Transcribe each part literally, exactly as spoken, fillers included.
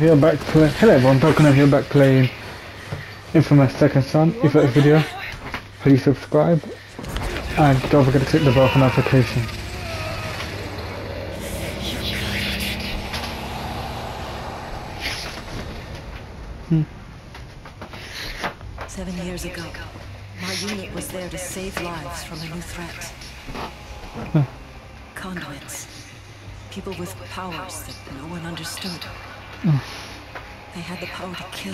Here back play. Hello everyone, Falconer here back playing Infamous Second Son. If you like this video, please subscribe and don't forget to click the bell for notification. Hmm. Seven years ago, my unit was there to save lives from a new threat. Huh. Conduits. People with powers that no one understood. Hmm. They had the power to kill.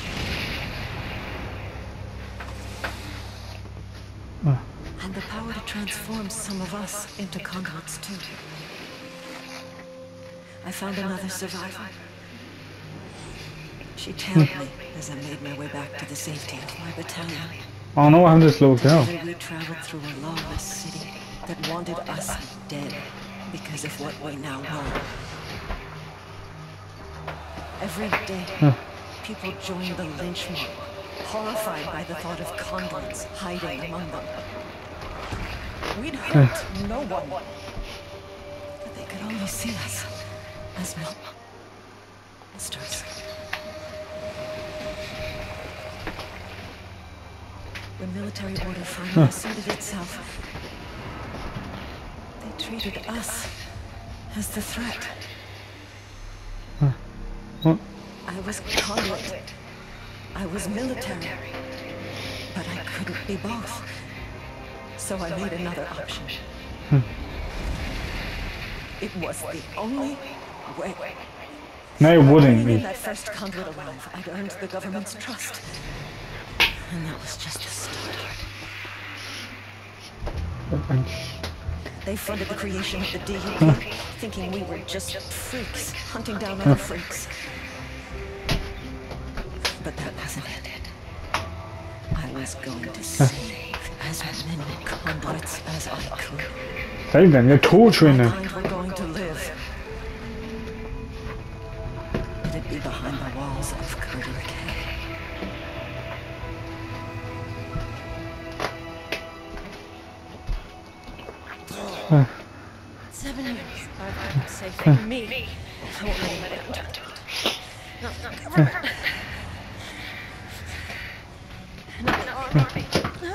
Huh. And the power to transform some of us into conduits too. I found another survivor. She tailed me as I made my way back to the safety of my battalion. I don't know what happened to this little girl. Together we traveled through a lawless city that wanted us dead because of what we now know. Every day, Huh. people joined the lynch mob, horrified by the thought of conduits hiding among them. We'd hurt no one, but they could only see us as monsters. When military order finally asserted itself, they treated us as the threat. Huh. What? I was conduit. I was military. But I couldn't be both. So I made another option. Hmm. It was the only way. No, it wouldn't Being be. in that first conduit alive, I'd earned the government's trust. And that was just the start. They funded the creation of the D U P, thinking we were just freaks, hunting down other freaks. But that wasn't it. I was going to save as many conduits as I could. Save them, you're torturing My them. kind were going to live. It'd be behind the walls of Carter K. Huh. Seven years. I've been saving me. I won't let anybody else do it. Not the government. Not the army.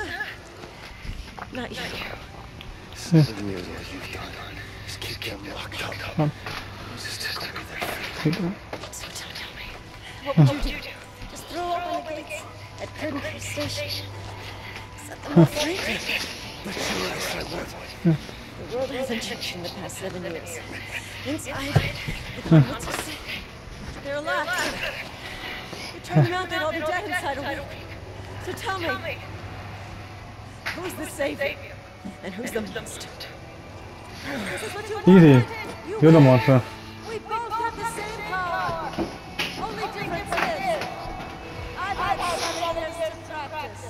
Not you. Seven years what you've done. Just keep getting locked up. Just to clear their feet. So tell me, what would you do? Just throw open the gates at Curtain Station. Set them all free. But sure as I would. The world hasn't changed in the past seven years. Inside, the conduits are sick. They're alive. You turn them out, they'd all be dead inside a week. So tell me, who's the savior? And who's the monster? This is what you Easy. wanted. You You're the win. monster. We both have the same power. Only difference is, I've had seven years to practice.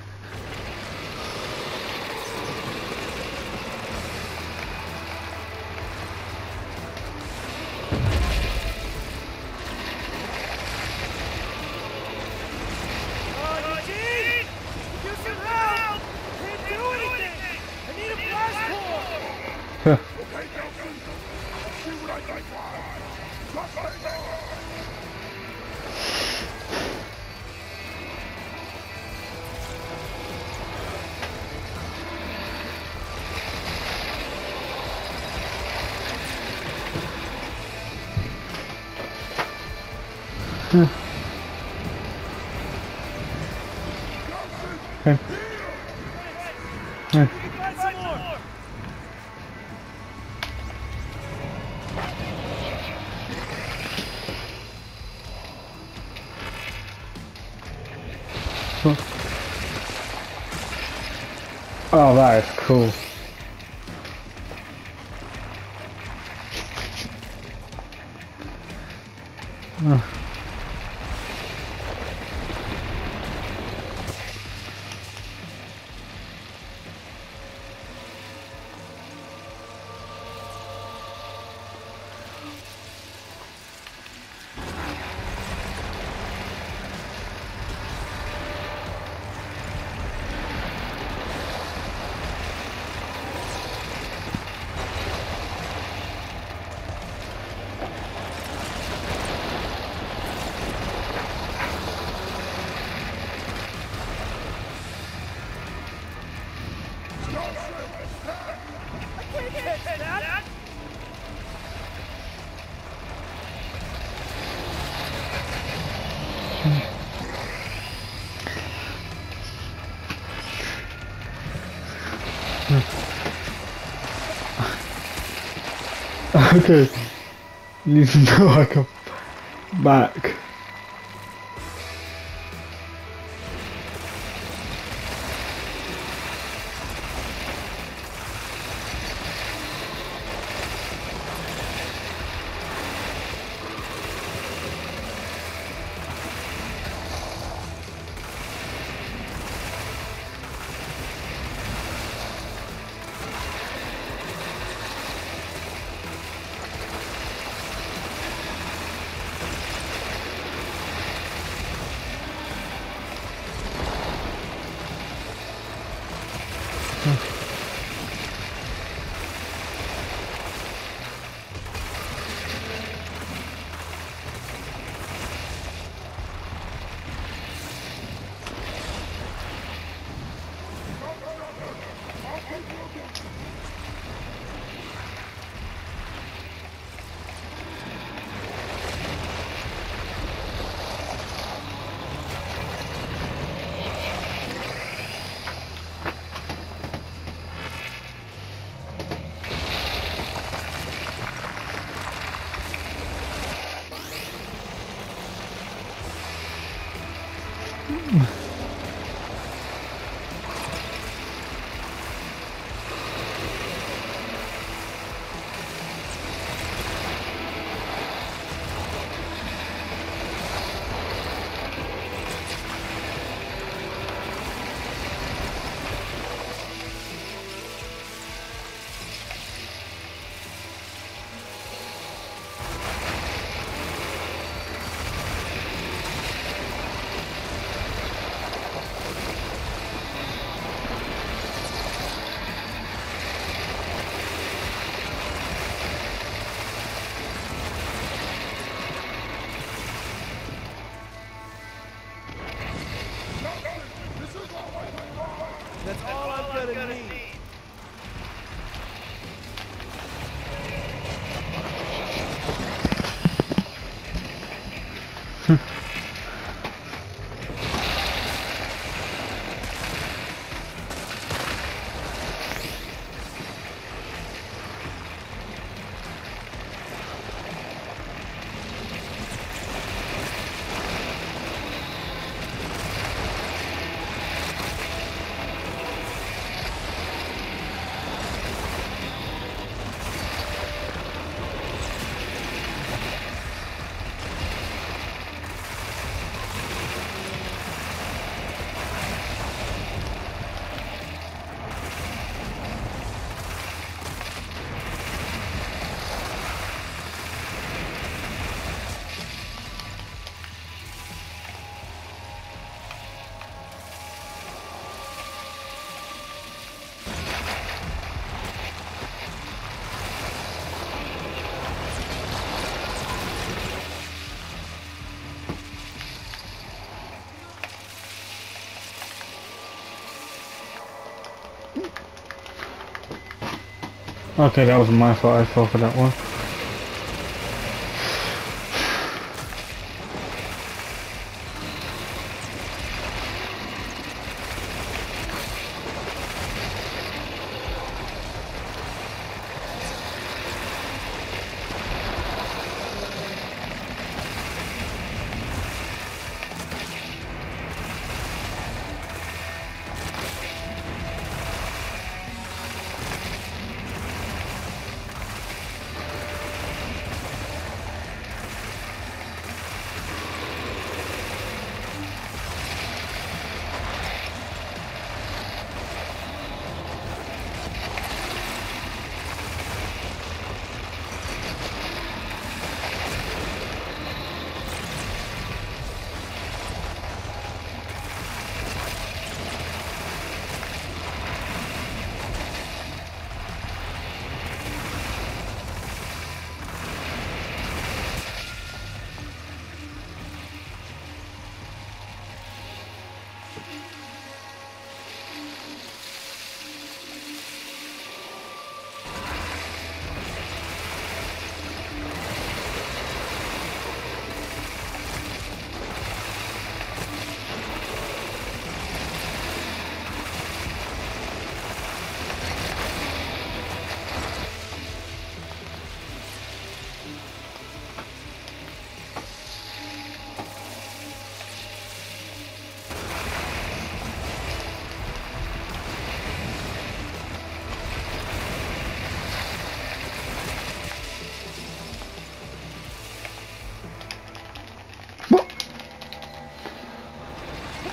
Huh. Huh. Okay. Huh. Oh, that is cool. Oh. Okay. Need to know I come back. That's all I'm gonna need. Okay, that was my fault. I fell for that one.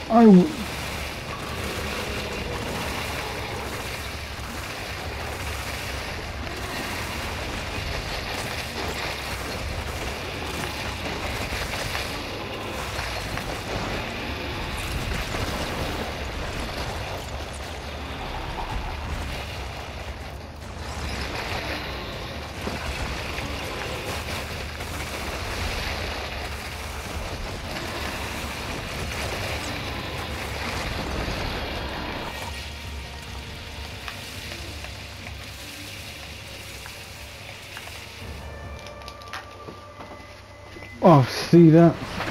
Oh. Oh, see that?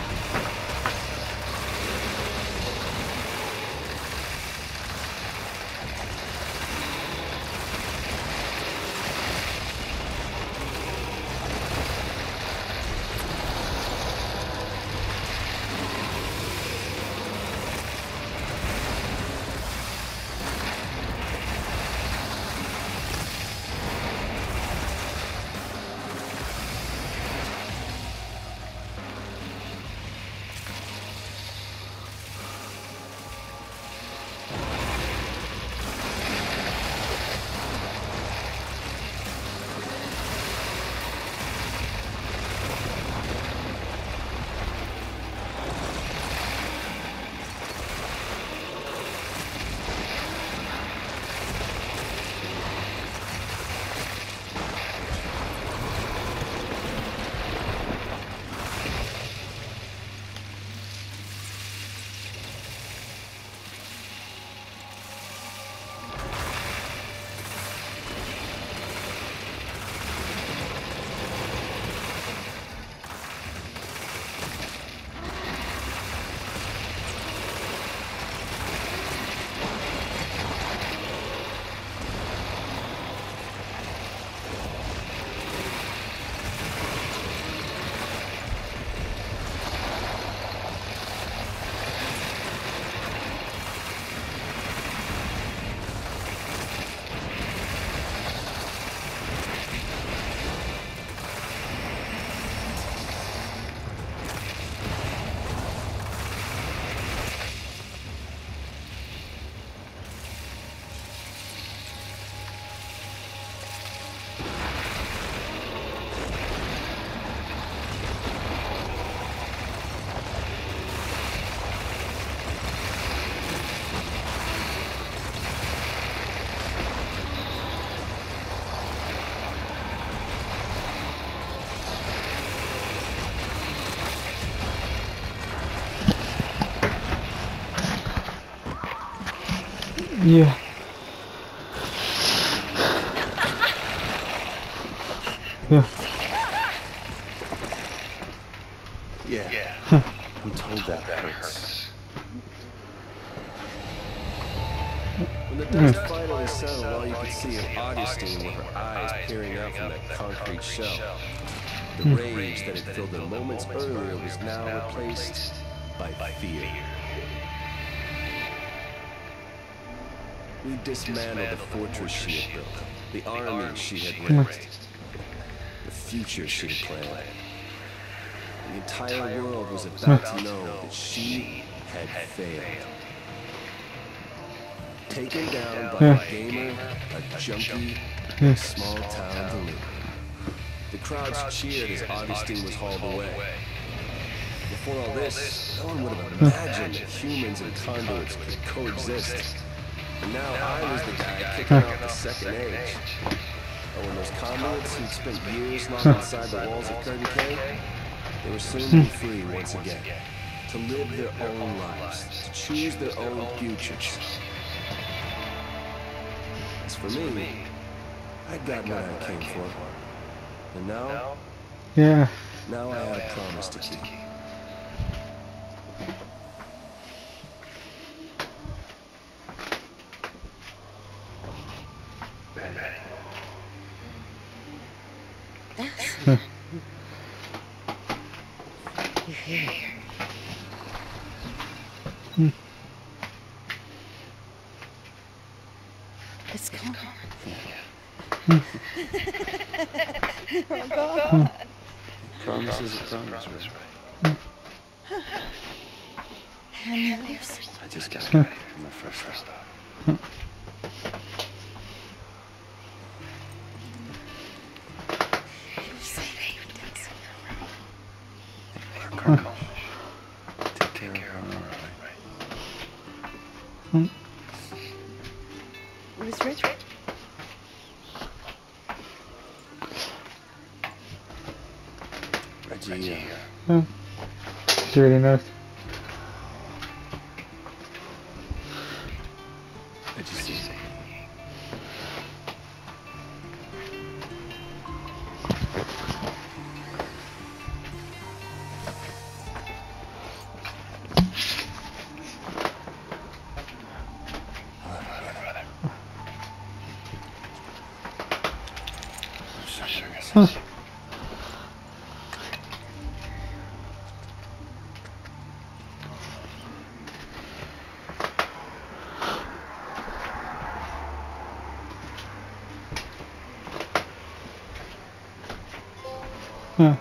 Yeah. Yeah. Yeah. Yeah. I'm told that hurts. When the dust finally settled, all you could see of Augustine were her eyes peering out from that concrete shell. The rage that had filled her moments earlier was now replaced by fear. We dismantled the fortress she had built, the army she had raised, the future she had planned. The entire world was about to know that she had failed. Taken down by a gamer, a junkie, a small-town delinquent. The crowds cheered as Augustine was hauled away. Before all this, no one would have imagined that humans and conduits could coexist. And now I was the guy kicking off the second age. And when those conduits who'd spent years locked inside the walls of Curtain Cave, they were soon to be free once again, to live their own lives, to choose their own futures. As for me, I got what I came for. And now, Yeah. now I had a promise to keep. You're here. Hmm. It's gone. Hmm. Oh, God. Promise is a promise, right? Can moves? I just got back from my first stop. You're safe. Huh. Take care of her, all right? Miss Richard? Reggie, uh, Yeah. She's really nice. did you see? Huh. Huh.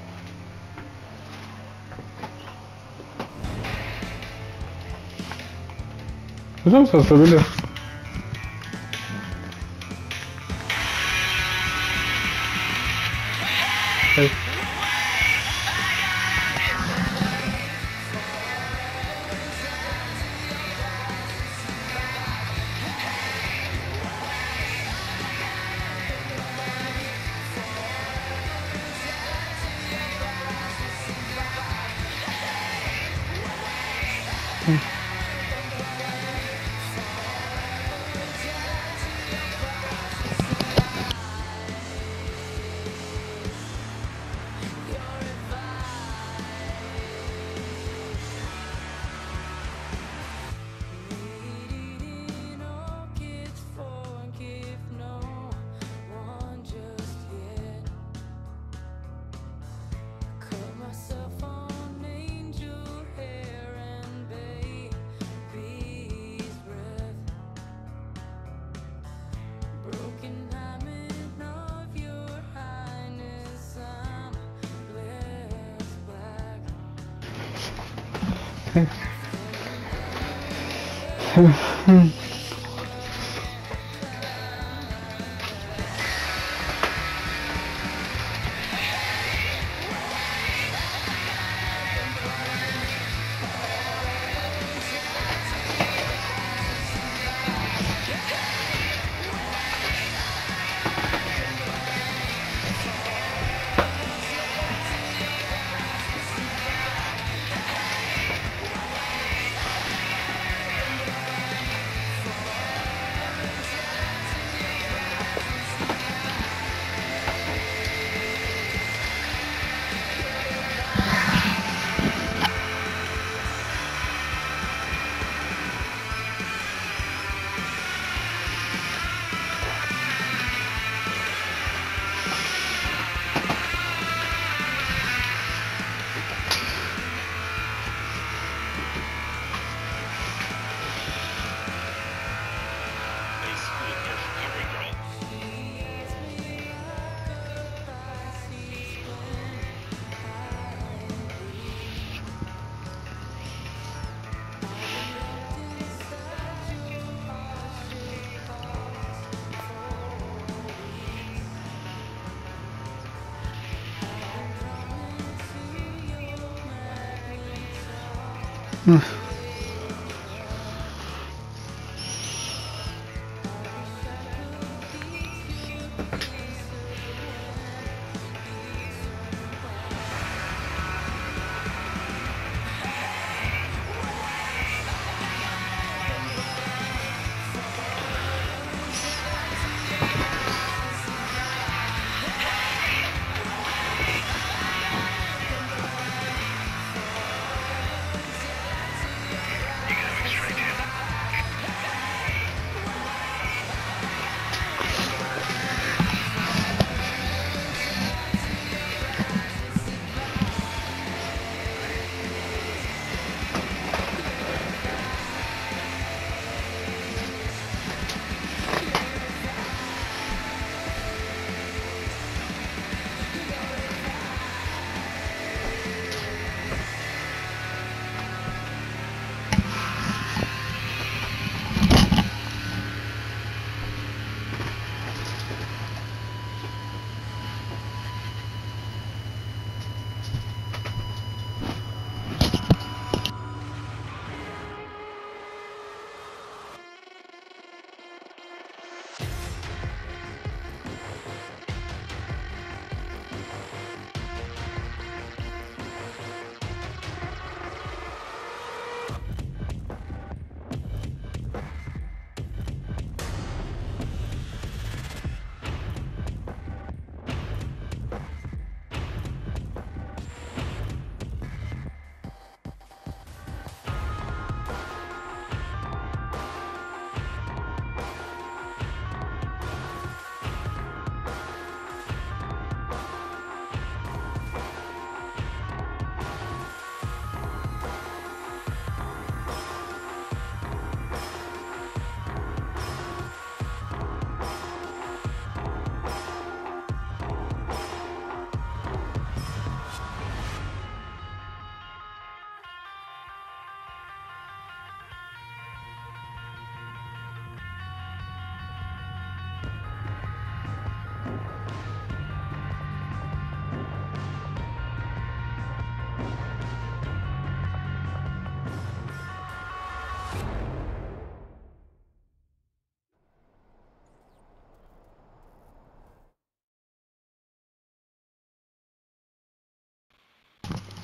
It's also familiar. Hey.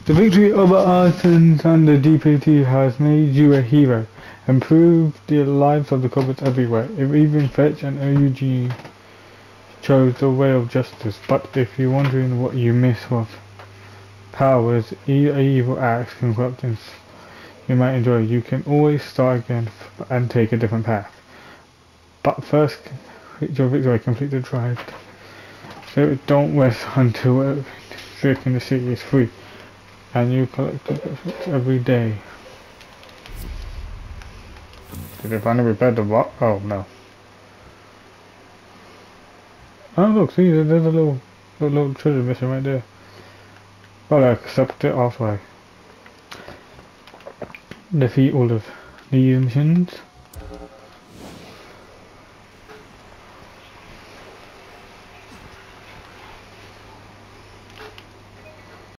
The victory over Arsons and the D P T has made you a hero, improved the lives of the culprits everywhere. If even Fetch and O U G chose the way of justice, but if you're wondering what you miss was powers, e evil acts, and corruptions you might enjoy, you can always start again and take a different path. But first, hit your victory, complete the drive. So don't rest until everything in the city is free, and you collect the every day. Did they finally repair the rock? Oh no. Oh look, see, there's a little, little, little treasure mission right there. Well, I accept it halfway. Defeat all of these missions.